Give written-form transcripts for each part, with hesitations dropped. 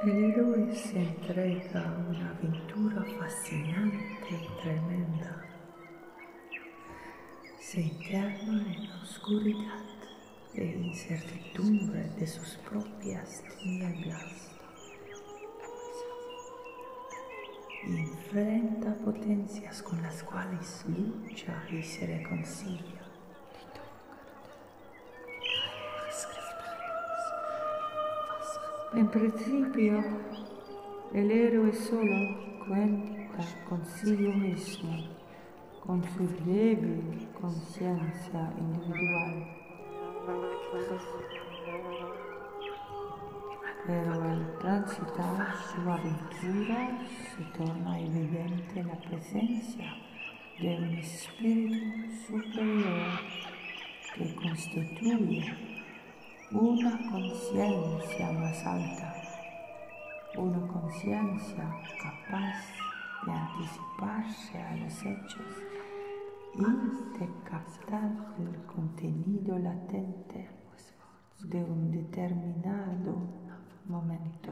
El héroe se entrega a una aventura fascinante y tremenda. Se interna en la oscuridad e incertidumbre de sus propias tinieblas. Enfrenta potencias con las cuales lucha y se reconcilia. En principio, el héroe solo cuenta consigo mismo, con su débil conciencia individual. Pero al transitar su aventura se torna evidente la presencia de un espíritu superior que constituye una conciencia más alta, una conciencia capaz de anticiparse a los hechos y de captar el contenido latente de un determinado momento.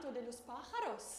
canto de los pájaros.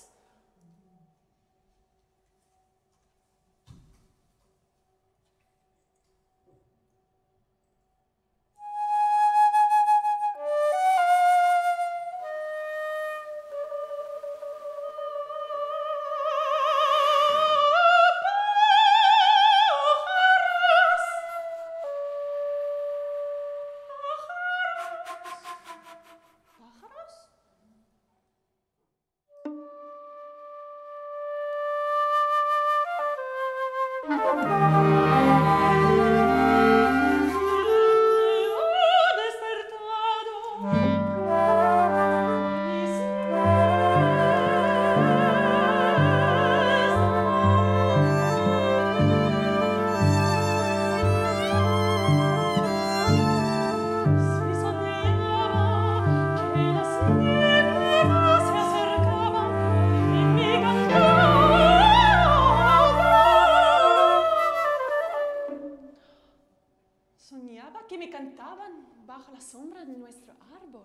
Soñaba que me cantaban bajo la sombra de nuestro árbol.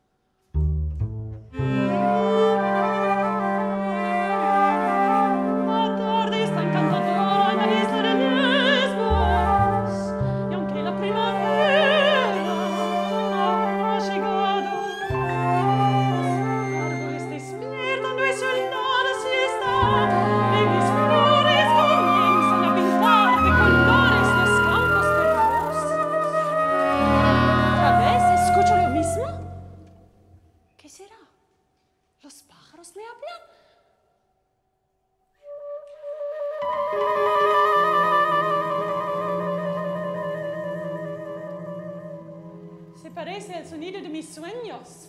La tarde está encantadora en la isla de Lesbos, y aunque la primavera no ha llegado, los árboles despiertan de su helada siesta, y mis flores comienzan a pintar de colores los campos verdosos. ¿Otra vez escucho lo mismo? ¿Qué será? ¿Los pájaros me hablan? Se parece al sonido de mis sueños.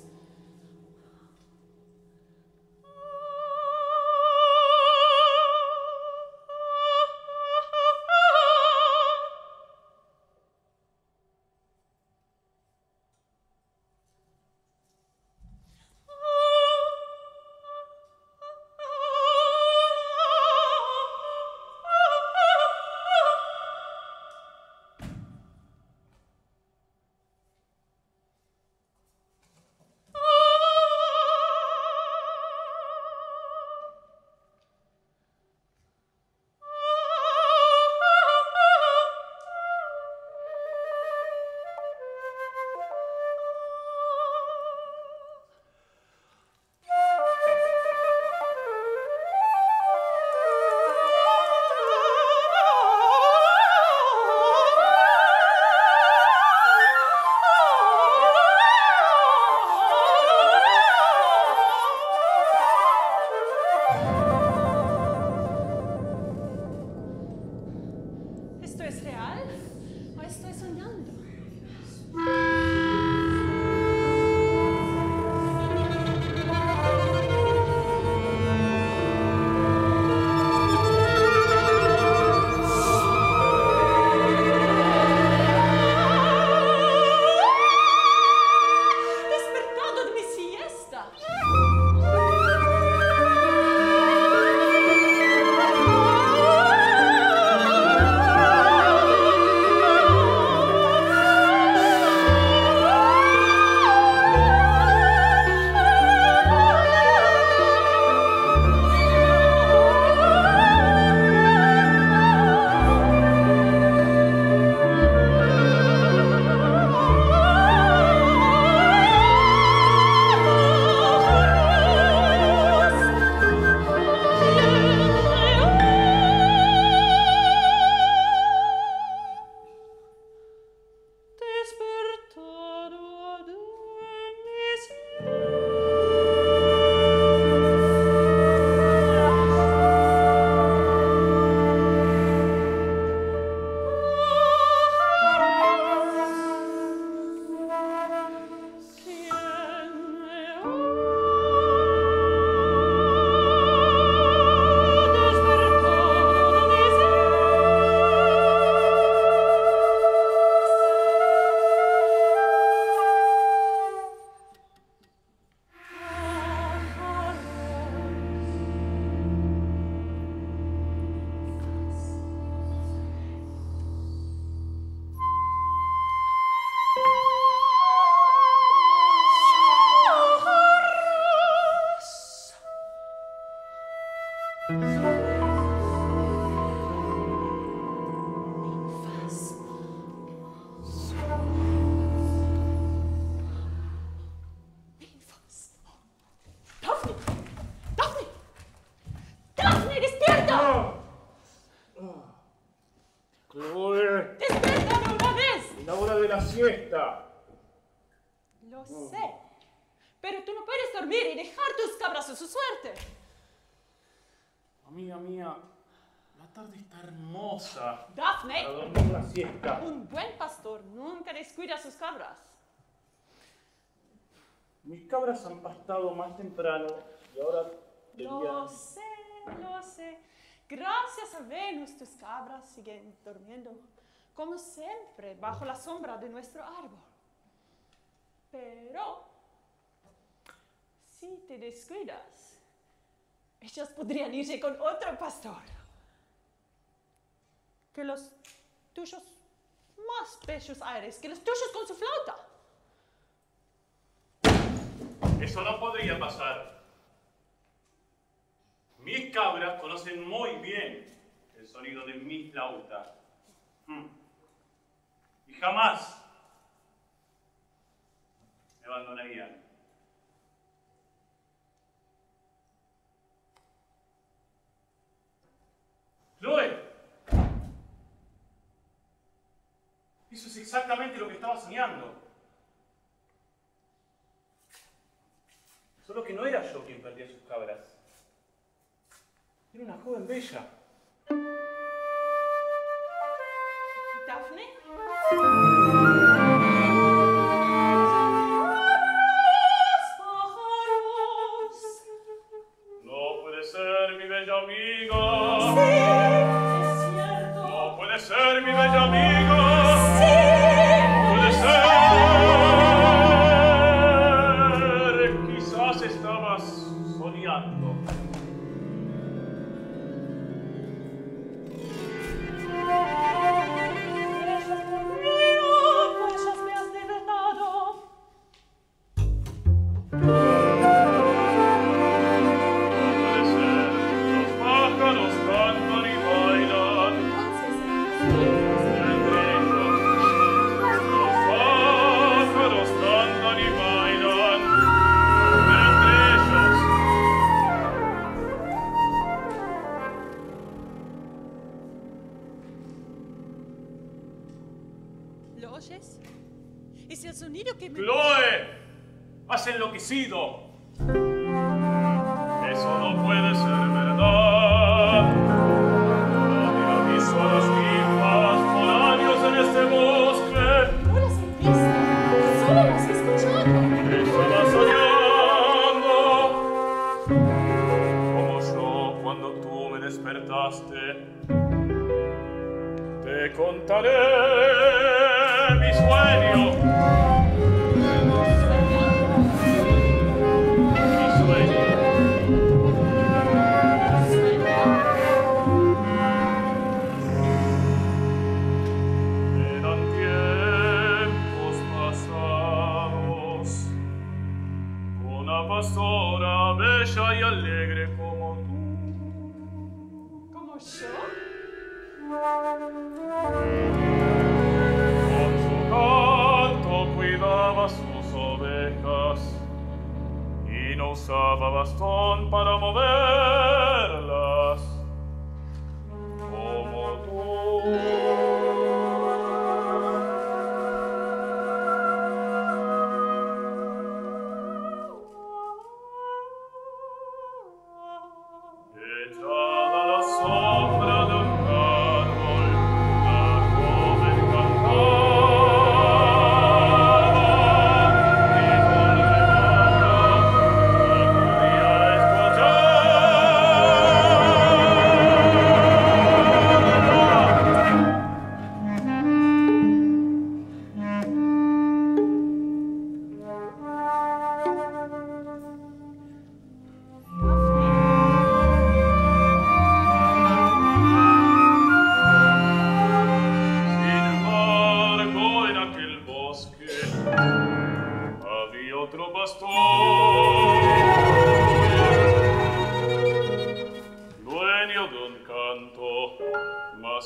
Siesta. Lo sé, pero tú no puedes dormir y dejar tus cabras a su suerte. Amiga mía, la tarde está hermosa. Daphne, Para dormir la siesta. un buen pastor nunca descuida a sus cabras. Mis cabras han pastado más temprano y ahora Lo sé. Gracias a Venus tus cabras siguen durmiendo, como siempre, bajo la sombra de nuestro árbol. Pero, si te descuidas, ellas podrían irse con otro pastor. Que los tuyos más bellos aires, que los tuyos con su flauta. Eso no podría pasar. Mis cabras conocen muy bien el sonido de mi flauta. Y jamás me abandonarían. ¡Chloe! Eso es exactamente lo que estaba soñando. Solo que no era yo quien perdía sus cabras. Era una joven bella. Daphne? No puede ser, mi bella amiga. Sí, es cierto. No puede ser, mi bella amiga. Sí, No puede ser. Quizás estabas soñando. Pues me has despertado. Los pájaros cantan y bailan. Entre ellos, los pájaros cantan y bailan. Entre ellos. ¿Lo oyes? Es el sonido que me... ¡Chloe! ¡Has enloquecido! Eso no puede ser verdad. Nadie avisó a las ninfas por años en este bosque. No las he visto, solo las he escuchado. Estaba soñando. Como yo cuando tú me despertaste. Te contaré mi sueño. Mi sueño. Eran tiempos pasados, con una pastora bella y alegre como tú. ¿Como yo? Con su canto cuidaba sus ovejas y no usaba bastón para moverlas como tú. Echada a la sombra de un árbol, la joven cantaba y con rebaño acudía a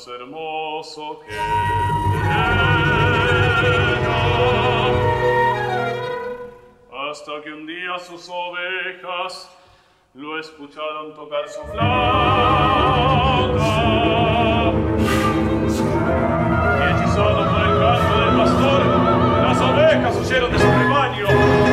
más hermoso que ella. Hasta que un día sus ovejas lo escucharon tocar su flauta. Y hechizado por el canto del pastor, las ovejas huyeron de su rebaño.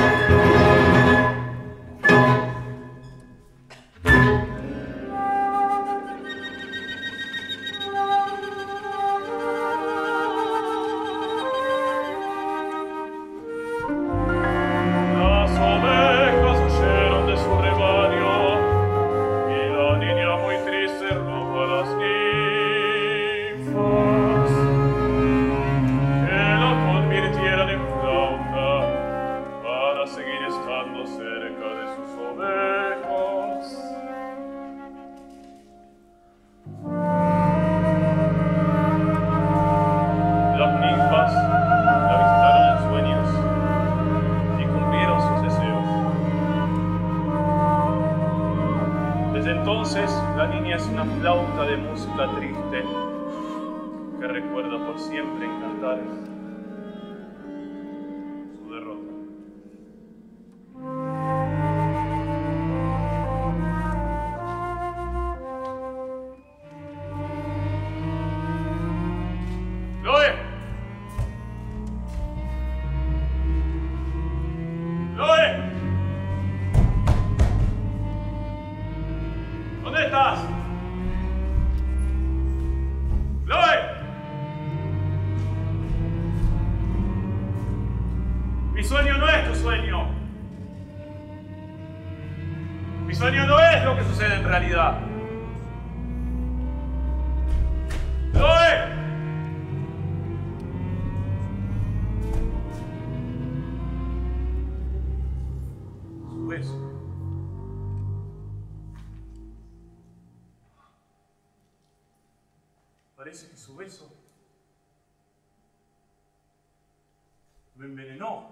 Entonces, la niña es una flauta de música triste que recuerda por siempre en cantares su derrota. ¡Chloe! ¡Chloe! ¿Dónde estás? ¡Chloe! Mi sueño no es tu sueño. Mi sueño no es lo que sucede en realidad. ¡Chloe! Su beso. Parece que su beso me envenenó.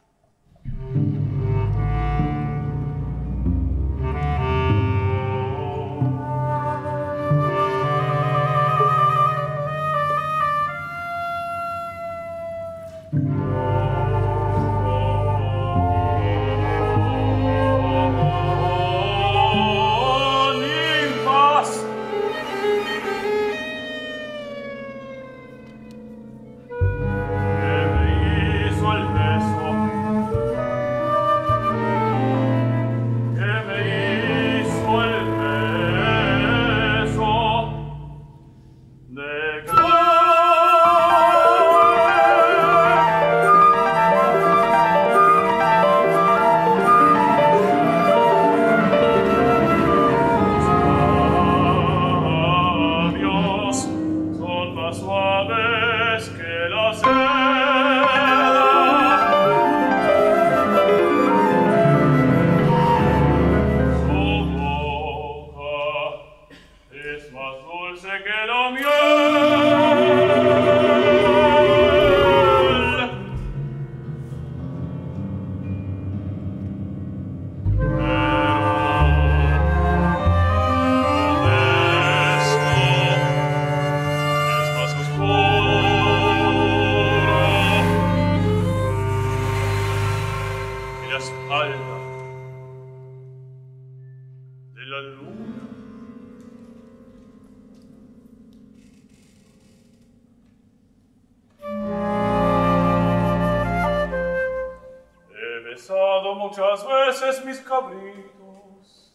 Muchas veces mis cabritos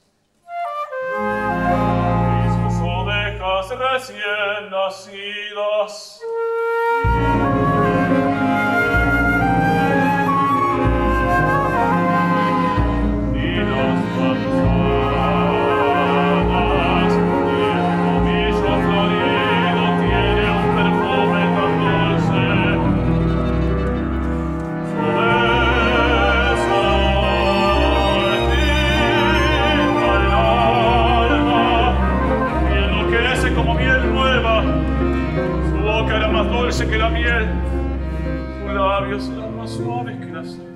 y sus ovejas recién nacidas. Y las manzanas y el tomillo florido tiene un perfume tan dulce. Como miel nueva, su boca era más dulce que la miel, sus labios eran más suaves que la seda.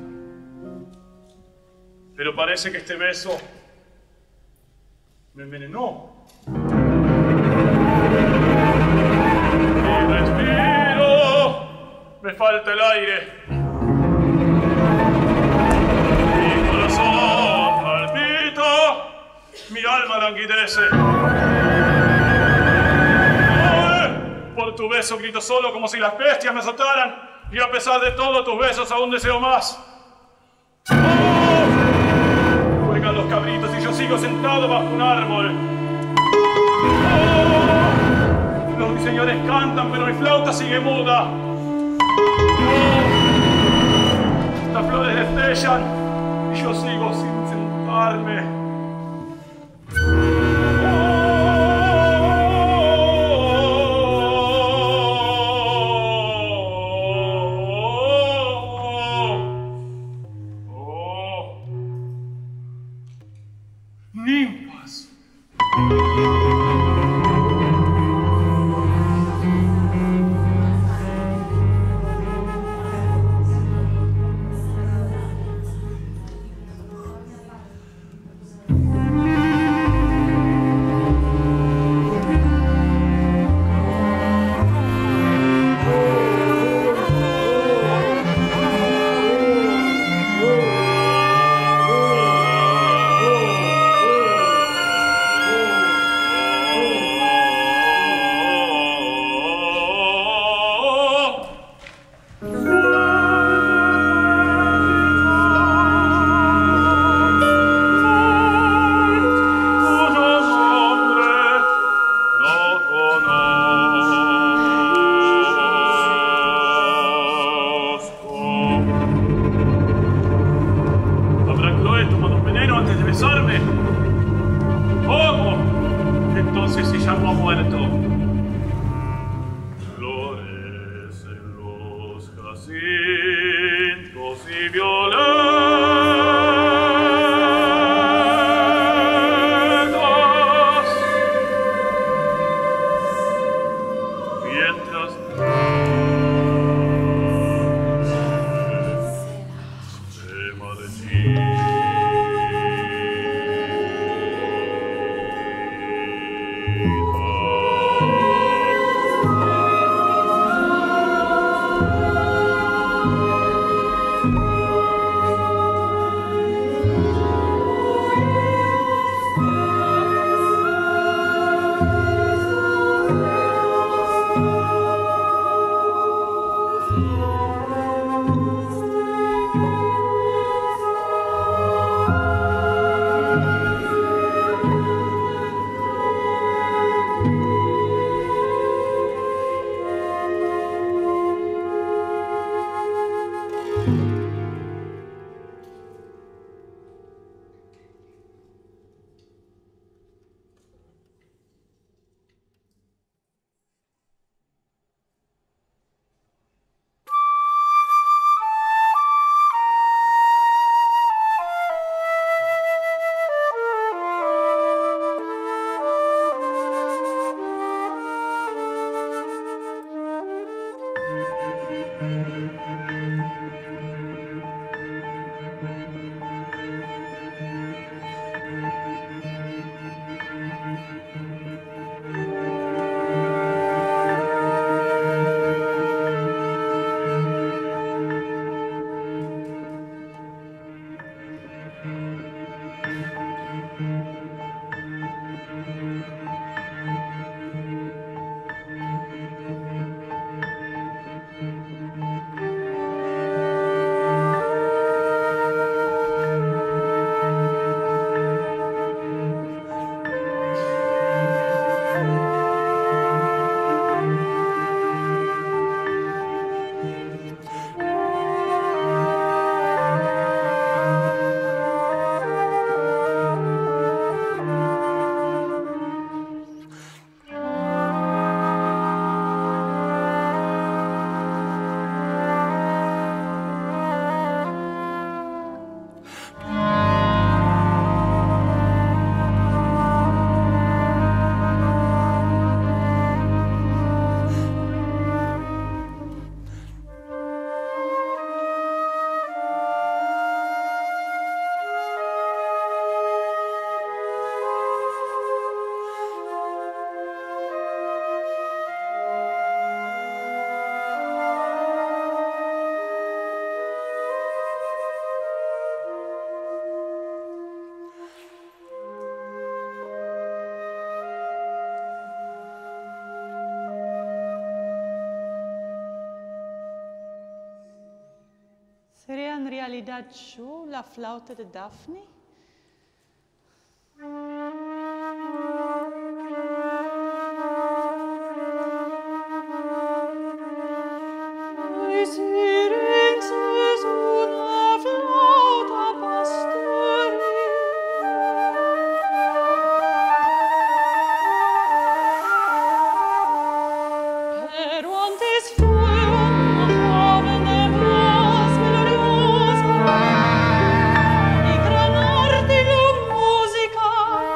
Pero parece que este beso me envenenó. falta el aire. Mi corazón palpita, mi alma languidece. Por tu beso grito solo como si las bestias me azotaran, y a pesar de todo tus besos aún deseo más. Juegan los cabritos y yo sigo sentado bajo un árbol. Los ruiseñores cantan, pero mi flauta sigue muda. Las flores destellan y yo sigo sin sentarme. Ninfas. Oh realidad yo la flauta de Daphne? Ay, Syrinx es una flauta pastoril. Pero antes fue una joven de voz melodiosa y gran arte y música.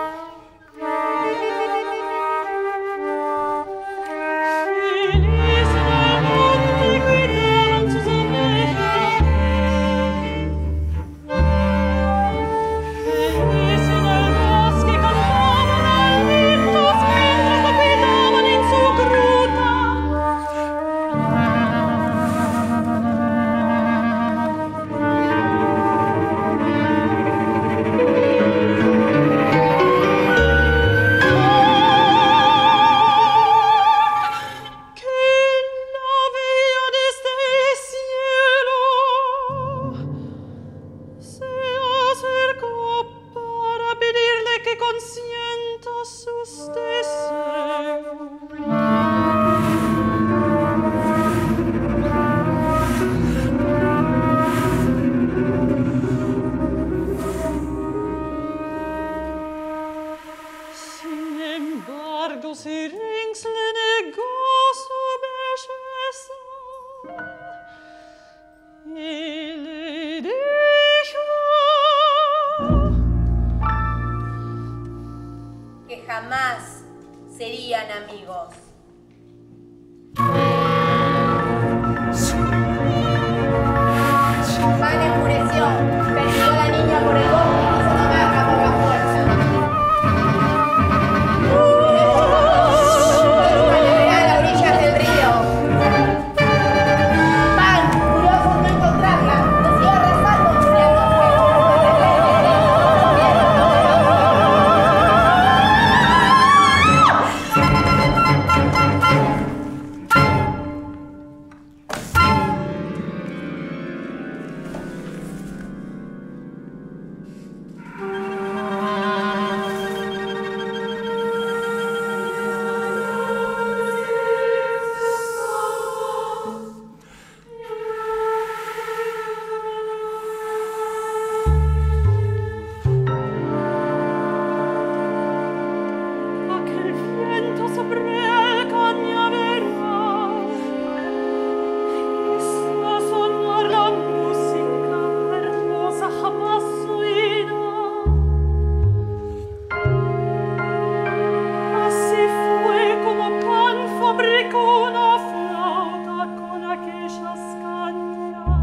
Feliz el monte cuidaban sus ovejas. Feliz en el bosque cantaban alientos mientras la cuidaban en su gruta. Que la veía desde el cielo, se acercó para pedirle que consienta sus deseos. Sin embargo, Syrinx le negó su belleza y le dijo que jamás serían amigos. Pan enfureció, persiguió a la niña por el bosque y quiso tomarla por la fuerza. Fue una general a orillas del río. Pan, furioso por no encontrarla, decidió arrasar con Julián los aquel viento sobre el cañaveral hizo sonar la música hermosa jamás oída. Así fue como Pan fabricó una flauta con aquellas cañas.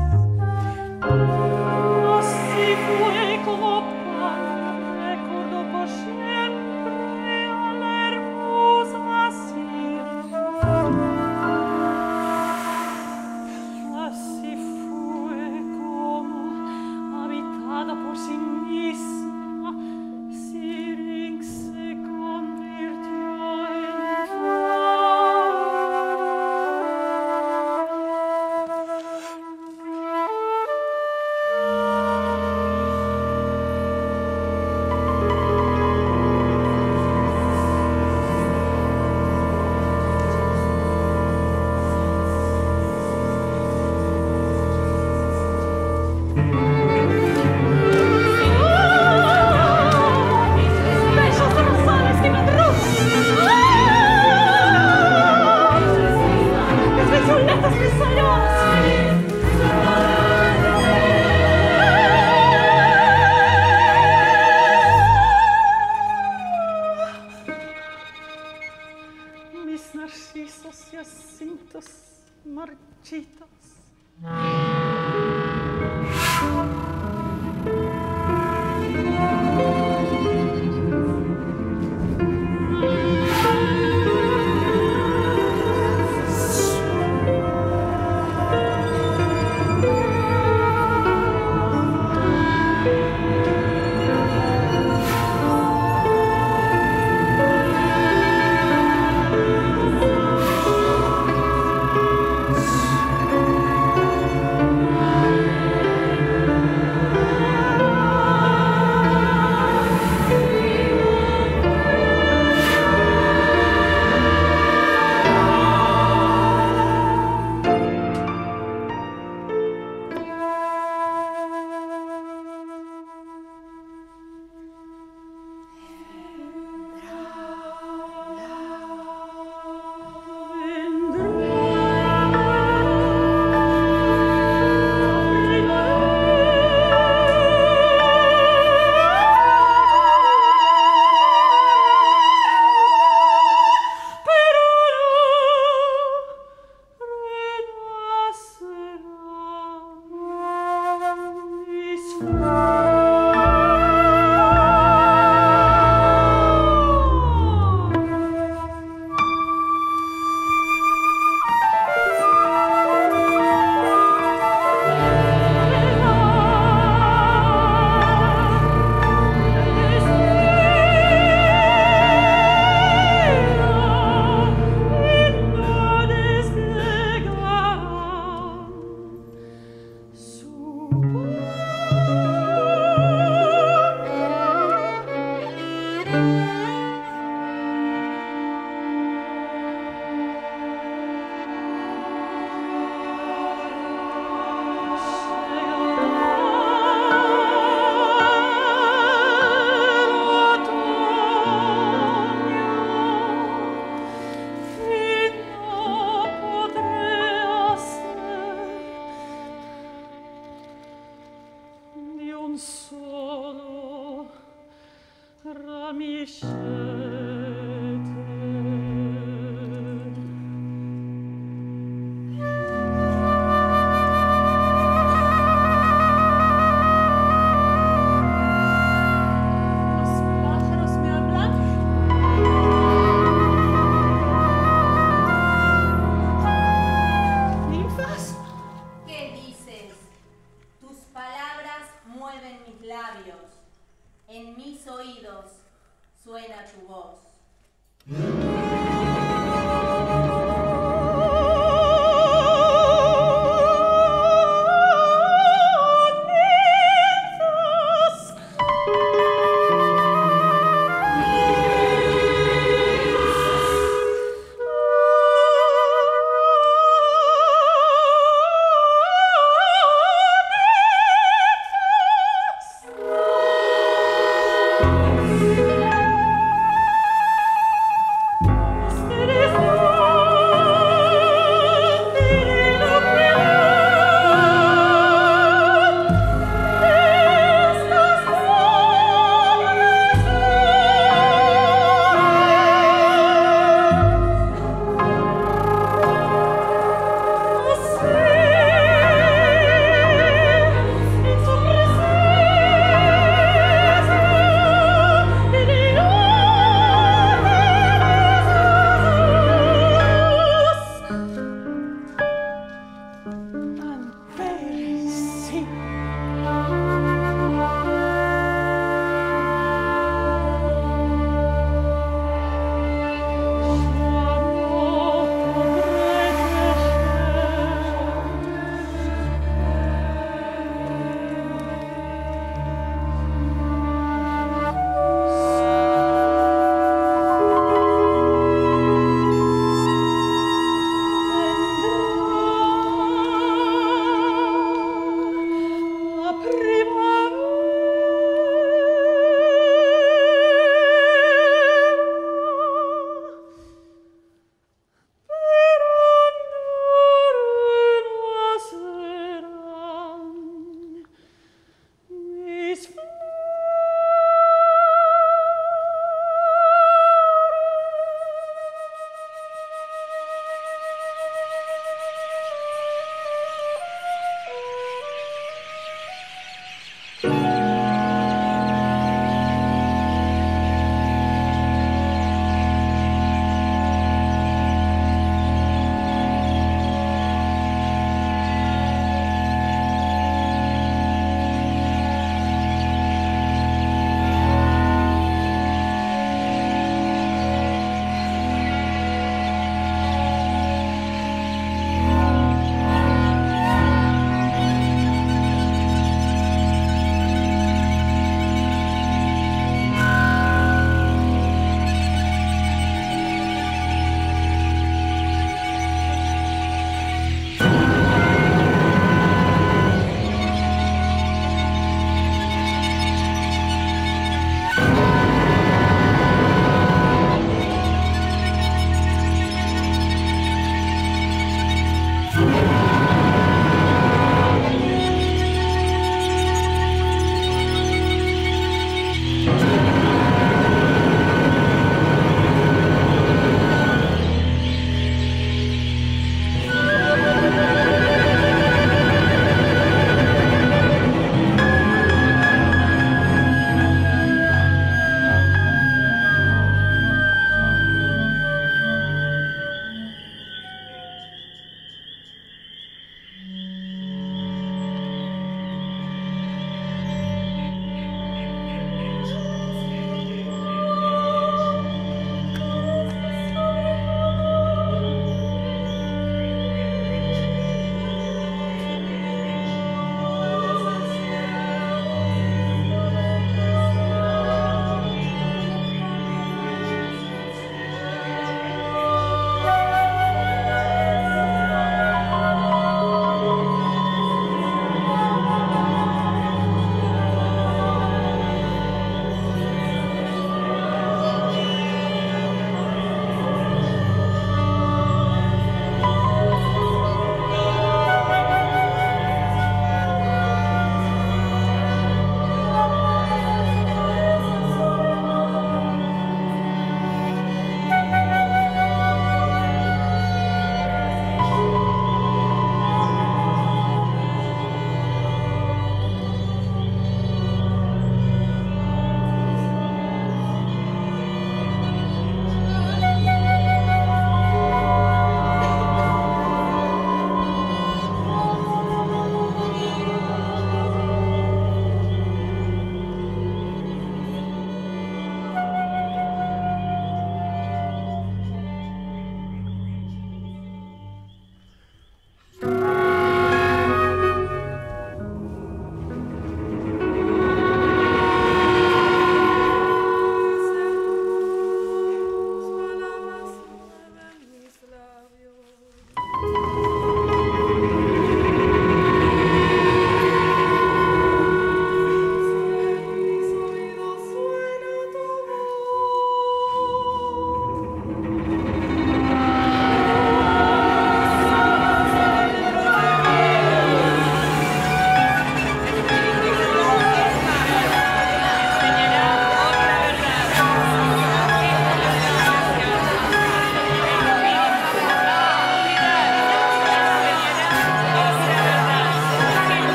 Así fue como Pan recordó por siempre a la hermosa Syrinx. Así fue como, habitada por sí misma, Syrinx se convirtió en bellos rosales que me mis violetas mis narcisos y jacintos marchitos.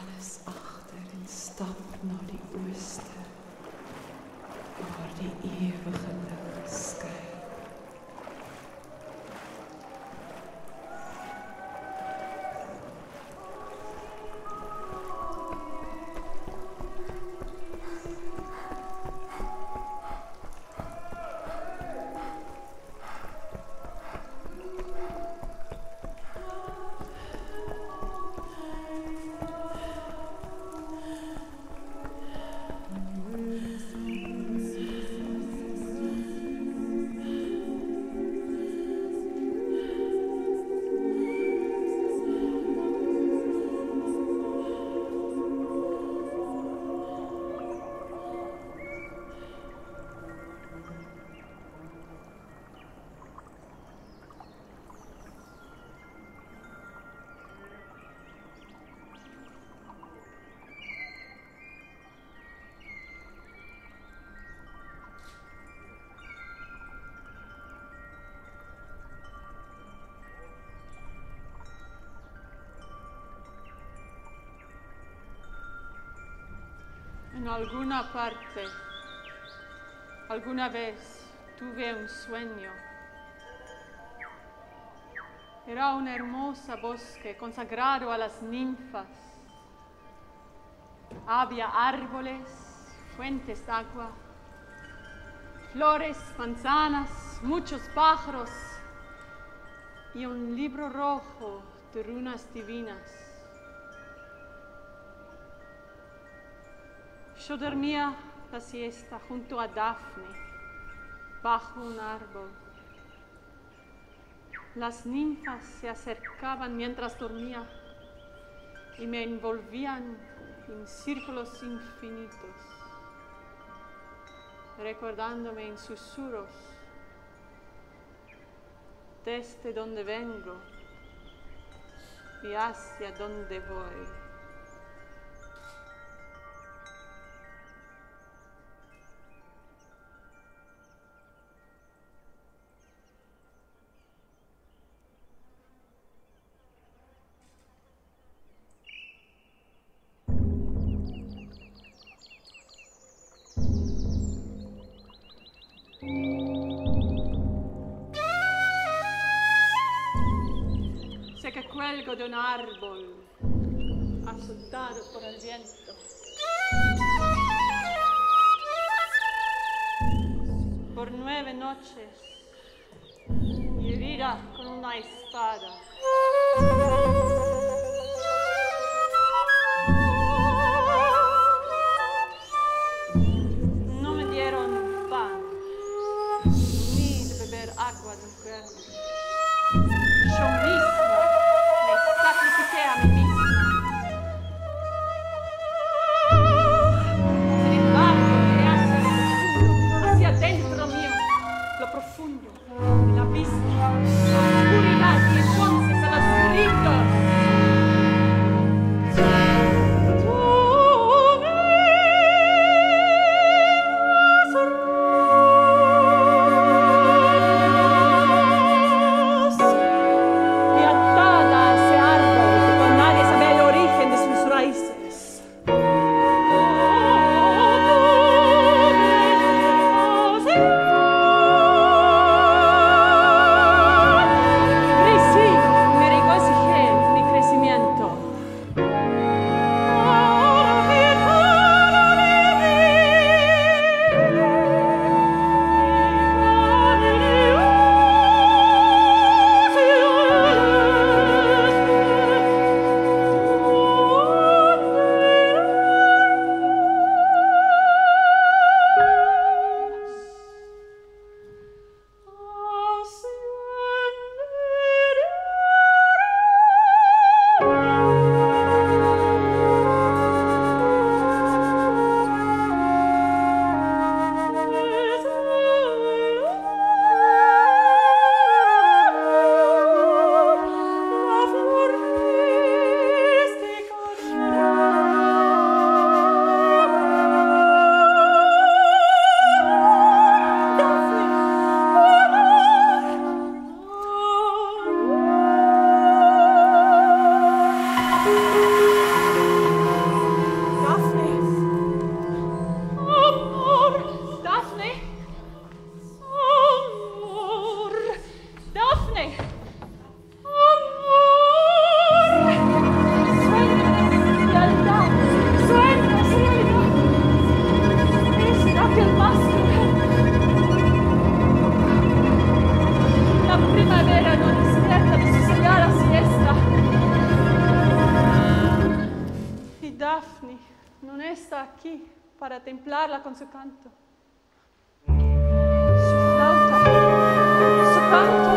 alles achter en stap naar die ooste, waar die ewige lig skyn. En alguna parte, alguna vez tuve un sueño. Era un hermoso bosque consagrado a las ninfas. Había árboles, fuentes de agua, flores, manzanas, muchos pájaros y un libro rojo de runas divinas. Yo dormía la siesta junto a Dafne, bajo un árbol. Las ninfas se acercaban mientras dormía y me envolvían en círculos infinitos, recordándome en susurros desde donde vengo y hacia donde voy. Sé que cuelgo de un árbol, azotado por el viento. Por 9 noches, herida con una espada. No me dieron pan, ni de beber agua de un cuerno. Yo misma me sacrifiqué a mí misma. Sin embargo, miré hacia dentro mío, lo profundo, el abismo, la oscuridad y entonces a los gritos. Daphne non está aquí para templarla con su canto. Su flauta, su canto.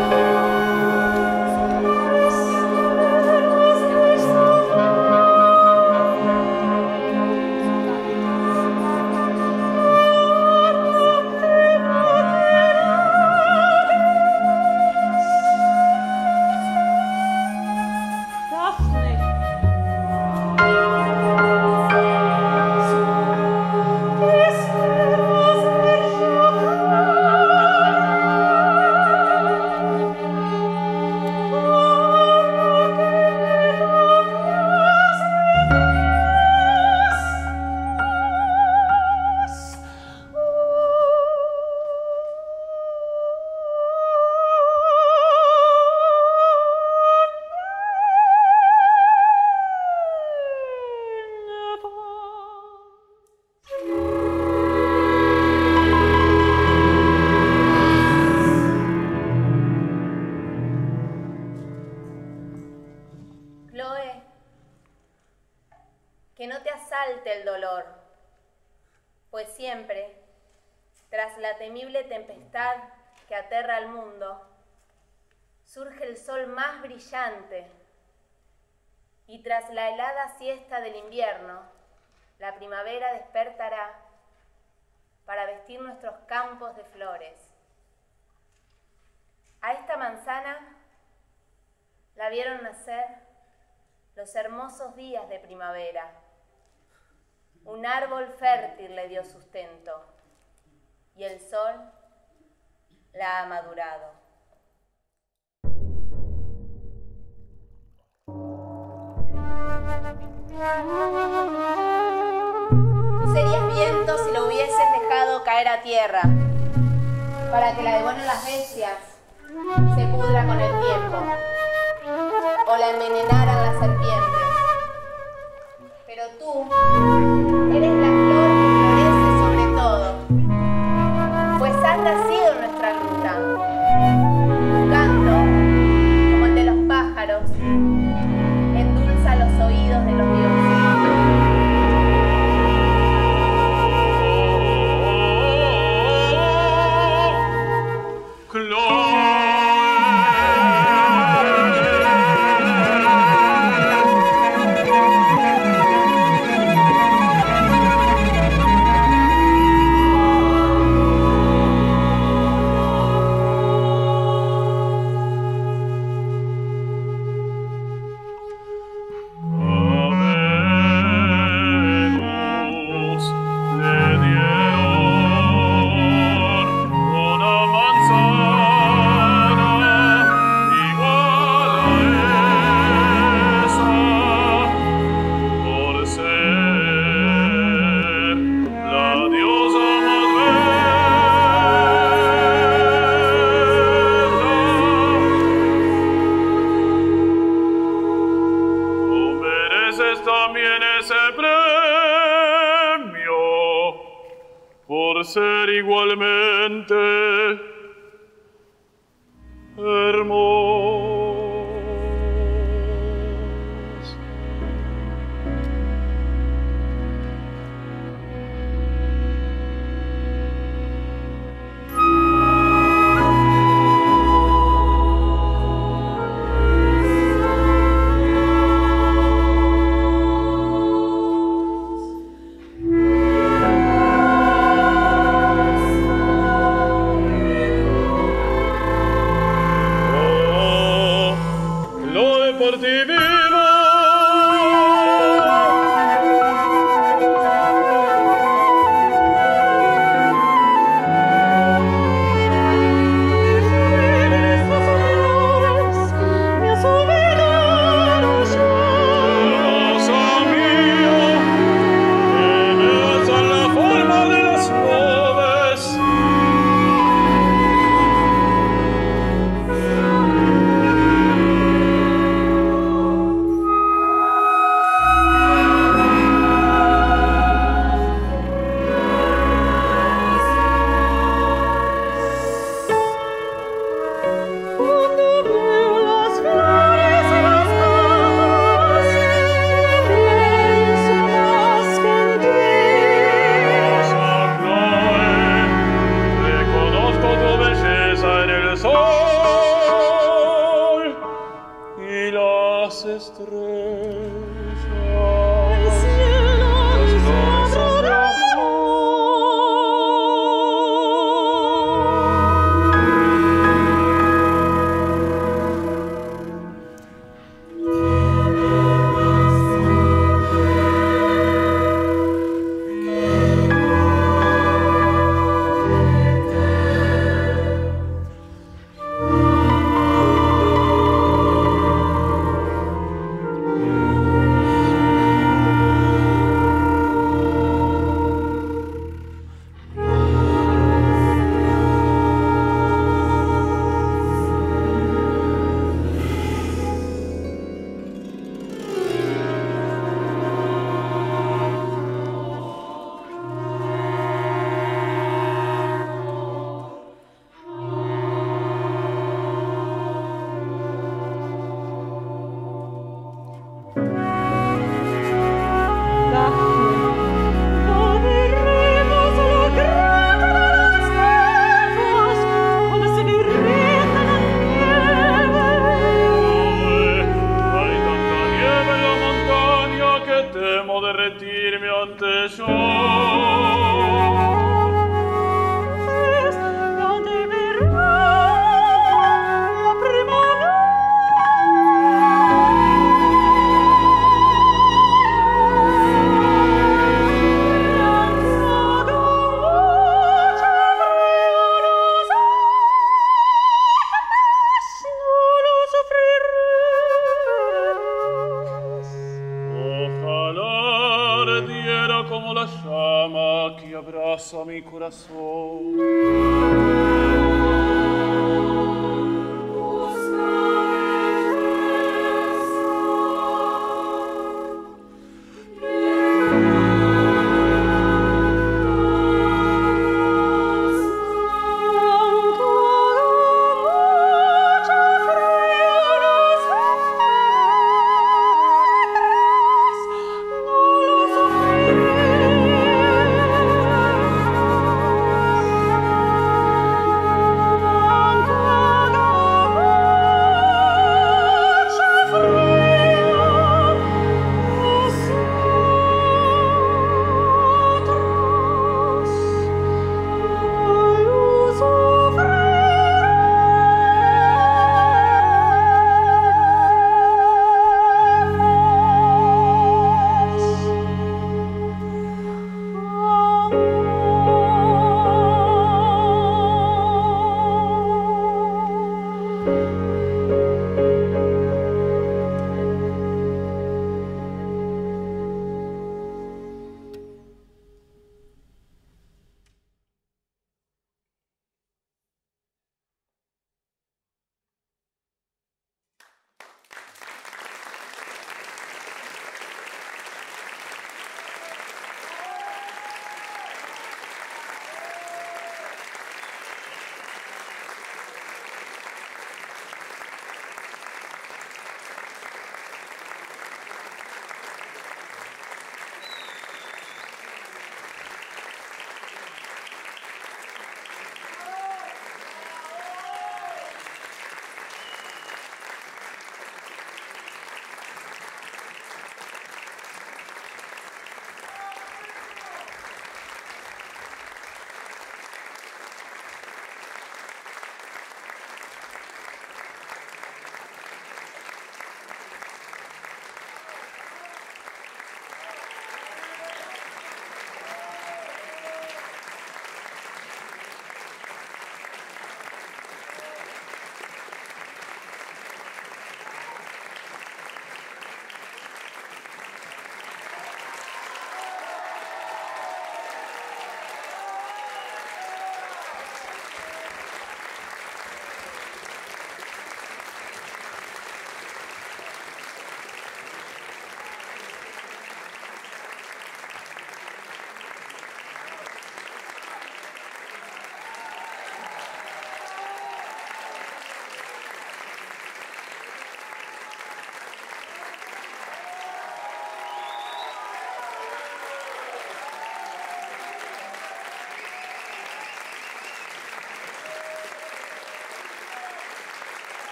Que no te asalte el dolor, pues siempre, tras la temible tempestad que aterra al mundo, surge el sol más brillante, y tras la helada siesta del invierno, la primavera despertará para vestir nuestros campos de flores. A esta manzana la vieron nacer los hermosos días de primavera. Un árbol fértil le dio sustento y el sol la ha madurado. Tú serías viento si lo hubieses dejado caer a tierra, para que la devoren las bestias, se pudra con el tiempo, o la envenenaran las serpientes. Pero tú eres la flor que florece sobre todo, pues has nacido en nuestra ruta. Tu canto, como el de los pájaros, endulza los oídos de los dioses. También ese premio por ser igualmente hermoso. Oh Como la llama que abraza mi corazón.